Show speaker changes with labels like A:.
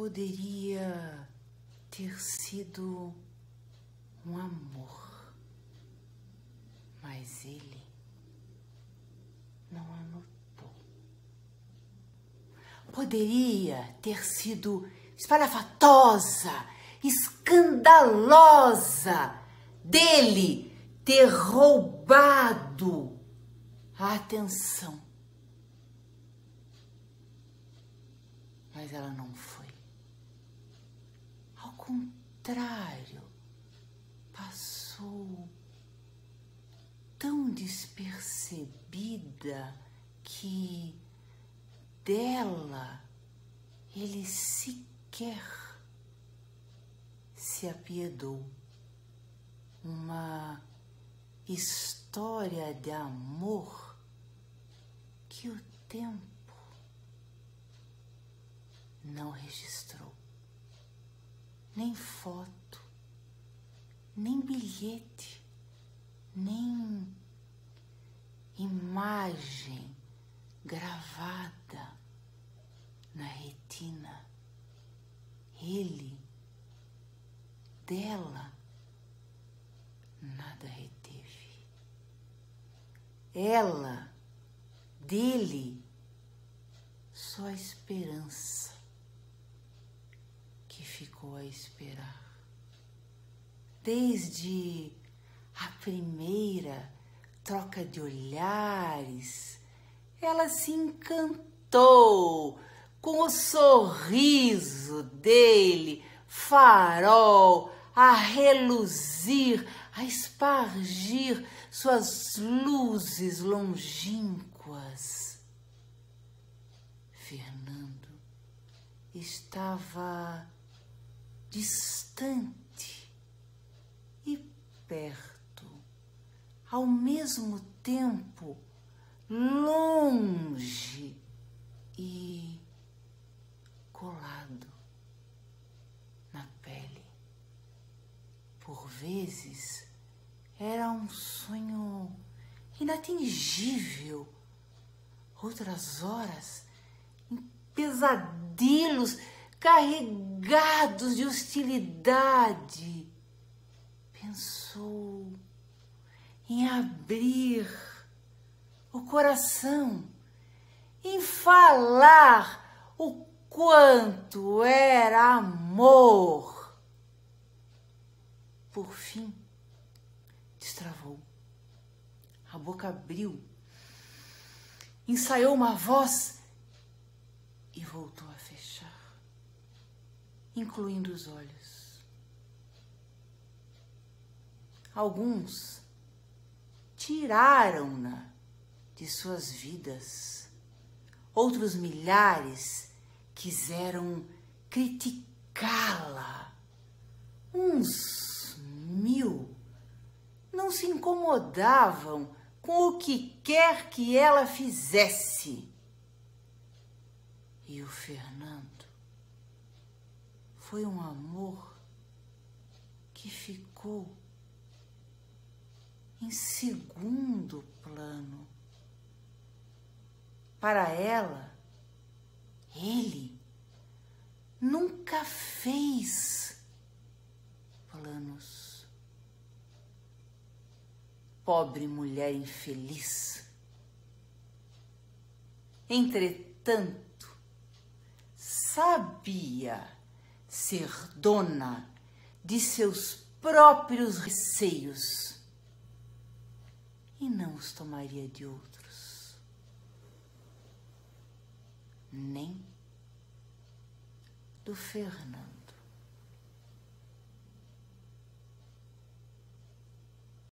A: poderia ter sido um amor, mas ele não anotou. Poderia ter sido espalhafatosa, escandalosa, dele ter roubado a atenção. Mas ela não foi. Ao contrário, passou tão despercebida que dela ele sequer se apiedou. Uma história de amor que o tempo não registrou. Nem foto, nem bilhete, nem imagem gravada na retina. Ele, dela, nada reteve. Ela, dele, só a esperança que ficou a esperar. Desde a primeira troca de olhares, ela se encantou com o sorriso dele, farol, a reluzir, a espargir suas luzes longínquas. Fernando estava distante e perto, ao mesmo tempo longe e colado na pele. Por vezes era um sonho inatingível, outras horas em pesadelos carregados de hostilidade. Pensou em abrir o coração, em falar o quanto era amor. Por fim, destravou. A boca abriu, ensaiou uma voz e voltou a fechar, incluindo os olhos. Alguns tiraram-na de suas vidas. Outros milhares quiseram criticá-la. Uns 1000 não se incomodavam com o que quer que ela fizesse. E o Fernando foi um amor que ficou em segundo plano. Para ela, ele nunca fez planos. Pobre mulher infeliz. Entretanto, sabia ser dona de seus próprios receios e não os tomaria de outros, nem do Fernando.